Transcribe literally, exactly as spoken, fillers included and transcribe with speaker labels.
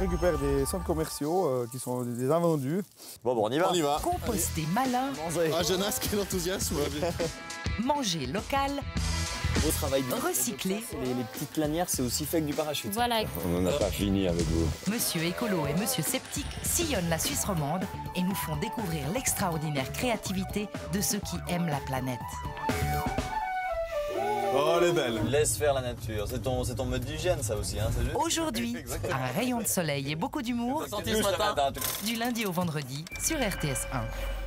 Speaker 1: récupère des centres commerciaux euh, qui sont des invendus.
Speaker 2: Bon, bon, on y va.
Speaker 3: On y va.
Speaker 4: Composter malin,
Speaker 3: Ah, Jonas, quel enthousiasme.
Speaker 4: manger local,
Speaker 2: Beau travail.
Speaker 4: recycler.
Speaker 2: Les, les petites lanières, c'est aussi fait que du parachute.
Speaker 5: Voilà.
Speaker 6: On n'en a pas fini avec vous.
Speaker 4: Monsieur Écolo et Monsieur Sceptique sillonnent la Suisse romande et nous font découvrir l'extraordinaire créativité de ceux qui aiment la planète.
Speaker 3: Oh, elle est belle.
Speaker 2: Laisse faire la nature. C'est ton, c'est ton mode d'hygiène, ça aussi, hein, c'est juste.
Speaker 4: Aujourd'hui, un rayon de soleil et beaucoup d'humour,
Speaker 2: Senti ce matin.
Speaker 4: du lundi au vendredi sur R T S un.